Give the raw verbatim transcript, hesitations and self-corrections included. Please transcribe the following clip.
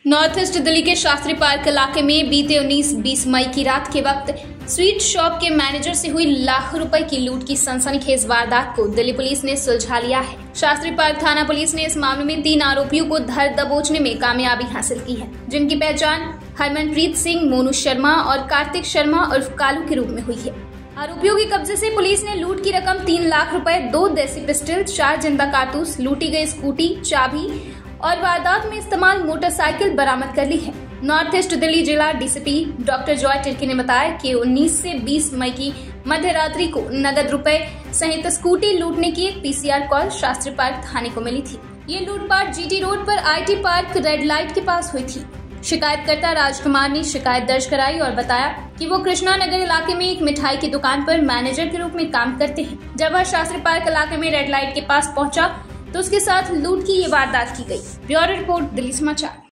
North east Delhi के Shastri park इलाके में बीते उन्नीस बीस मई की रात के वक्त स्वीट शॉप के मैनेजर से हुई लाखों रुपए की लूट की सनसनीखेज वारदात को दिल्ली पुलिस ने सुलझा लिया है। शास्त्री पार्क थाना पुलिस ने इस मामले में तीन आरोपियों को धर दबोचने में कामयाबी हासिल की है, जिनकी पहचान हरमनप्रीत सिंह, मोनू शर्मा और कार्तिक शर्मा उर्फ कालू के रूप में हुई है। आरोपियों के कब्जे से पुलिस ने लूट की रकम तीन लाख रुपए, दो देसी पिस्टल, चार जिंदा कारतूस, लूटी गई स्कूटी, चाबी और वारदात में इस्तेमाल मोटरसाइकिल बरामद कर ली है। नॉर्थ ईस्ट दिल्ली जिला डीसीपी डॉक्टर जॉय टिर्की ने बताया कि उन्नीस से बीस मई की मध्य रात्रि को नगद रुपए सहित स्कूटी लूटने की एक पीसीआर कॉल शास्त्री पार्क थाने को मिली थी। ये लूटपाट जीटी रोड पर आईटी पार्क रेड लाइट के पास हुई थी। शिकायतकर्ता राजकुमार ने शिकायत दर्ज कराई और बताया कि वो कृष्णा नगर इलाके में एक मिठाई की दुकान पर मैनेजर के रूप में काम करते हैं। जब वह शास्त्री पार्क इलाके में रेड लाइट के पास पहुंचा तो उसके साथ लूट की ये वारदात की गई। ब्यूरो रिपोर्ट, दिल्ली समाचार।